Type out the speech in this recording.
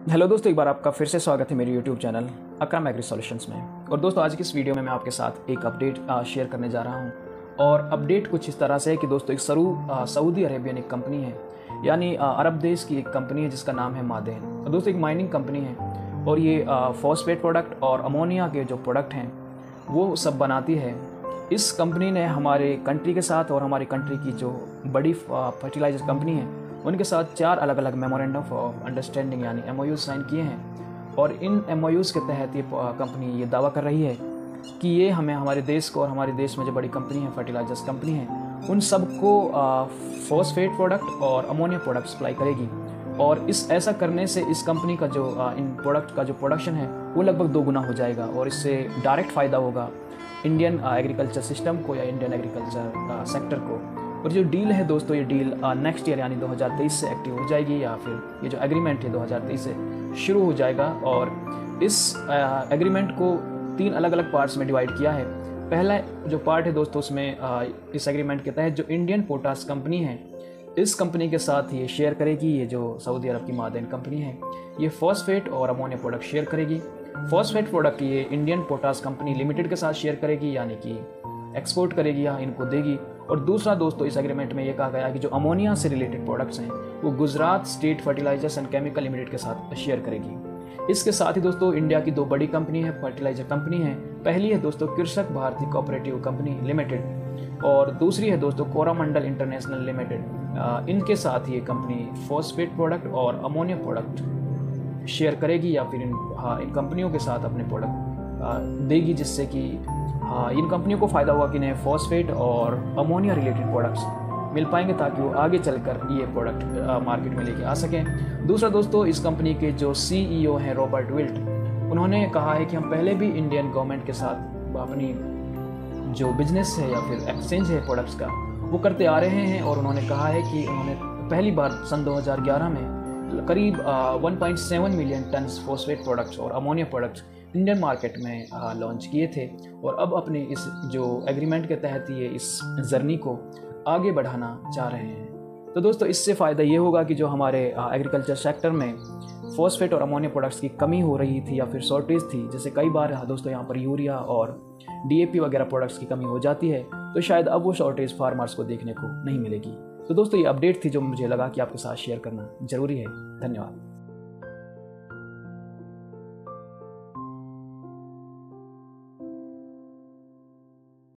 Hello दोस्तों, एक बार आपका फिर से स्वागत है मेरे YouTube channel Akram agri solutions में। और दोस्तों, आज की इस वीडियो में मैं आपके साथ एक अपडेट शेयर करने जा रहा हूं। और अपडेट कुछ इस तरह से है कि दोस्तों, एक सऊदी अरेबियन एक कंपनी है, यानी अरब देश की एक कंपनी है जिसका नाम है मादेन। और दोस्तों, एक माइनिंग कंपनी है और ये फॉस्फेट प्रोडक्ट और अमोनिया के जो प्रोडक्ट हैं वो सब बनाती है। इस कंपनी ने हमारे कंट्री के साथ और हमारी कंट्री की जो बड़ी फर्टिलाइजर कंपनी है उनके साथ 4 अलग अलग मेमोरेंडम ऑफ अंडरस्टैंडिंग यानी MOU साइन किए हैं। और इन MOUs के तहत ये कंपनी ये दावा कर रही है कि ये हमें हमारे देश को और हमारे देश में जो बड़ी कंपनी है, फर्टिलाइजर्स कंपनी है, उन सबको फॉस्फेट प्रोडक्ट और अमोनिया प्रोडक्ट सप्लाई करेगी। और ऐसा करने से इस कंपनी का जो इन प्रोडक्ट का जो प्रोडक्शन है वो लगभग 2 गुना हो जाएगा। और इससे डायरेक्ट फ़ायदा होगा इंडियन एग्रीकल्चर सिस्टम को या इंडियन एग्रीकल्चर सेक्टर को। और जो डील है दोस्तों, ये डील नेक्स्ट ईयर यानी 2023 से एक्टिव हो जाएगी, या फिर ये जो एग्रीमेंट है 2023 से शुरू हो जाएगा। और इस एग्रीमेंट को 3 अलग अलग पार्ट्स में डिवाइड किया है। पहला जो पार्ट है दोस्तों, उसमें इस एग्रीमेंट के तहत जो इंडियन पोटास कंपनी है, इस कंपनी के साथ ये शेयर करेगी, ये जो सऊदी अरब की मादेन कंपनी है, ये फॉस्फेट और अमोनिया प्रोडक्ट शेयर करेगी। फॉस्फेट प्रोडक्ट ये इंडियन पोटास कंपनी लिमिटेड के साथ शेयर करेगी, यानी कि एक्सपोर्ट करेगी या इनको देगी। और दूसरा दोस्तों, इस एग्रीमेंट में ये कहा गया कि जो अमोनिया से रिलेटेड प्रोडक्ट्स हैं वो Gujarat state fertilisers and chemical limited के साथ शेयर करेगी। इसके साथ ही दोस्तों, इंडिया की 2 बड़ी कंपनी है, फर्टिलाइजर कंपनी है। पहली है दोस्तों कृषक भारती कोऑपरेटिव कंपनी लिमिटेड, और दूसरी है दोस्तों कोरामंडल इंटरनेशनल लिमिटेड। इनके साथ ये कंपनी फॉस्फेट प्रोडक्ट और अमोनिया प्रोडक्ट शेयर करेगी, या फिर इन कंपनियों के साथ अपने प्रोडक्ट देगी, जिससे कि इन कंपनियों को फ़ायदा हुआ कि इन्हें फॉस्फेट और अमोनिया रिलेटेड प्रोडक्ट्स मिल पाएंगे, ताकि वो आगे चलकर ये प्रोडक्ट मार्केट में लेके आ सकें। दूसरा दोस्तों, इस कंपनी के जो CEO हैं रॉबर्ट विल्ट, उन्होंने कहा है कि हम पहले भी इंडियन गवर्नमेंट के साथ अपनी जो बिजनेस है या फिर एक्सचेंज है प्रोडक्ट्स का, वो करते आ रहे हैं। और उन्होंने कहा है कि उन्होंने पहली बार सन 2011 में करीब 1.7 मिलियन टन फॉस्फेट प्रोडक्ट्स और अमोनिया प्रोडक्ट्स इंडियन मार्केट में लॉन्च किए थे। और अब अपने इस जो एग्रीमेंट के तहत ये इस जर्नी को आगे बढ़ाना चाह रहे हैं। तो दोस्तों, इससे फ़ायदा ये होगा कि जो हमारे एग्रीकल्चर सेक्टर में फॉस्फेट और अमोनिया प्रोडक्ट्स की कमी हो रही थी या फिर शॉर्टेज थी, जैसे कई बार दोस्तों यहाँ पर यूरिया और DAP वगैरह प्रोडक्ट्स की कमी हो जाती है, तो शायद अब वो शॉर्टेज फार्मर्स को देखने को नहीं मिलेगी। तो दोस्तों, ये अपडेट थी जो मुझे लगा कि आपके साथ शेयर करना ज़रूरी है। धन्यवाद।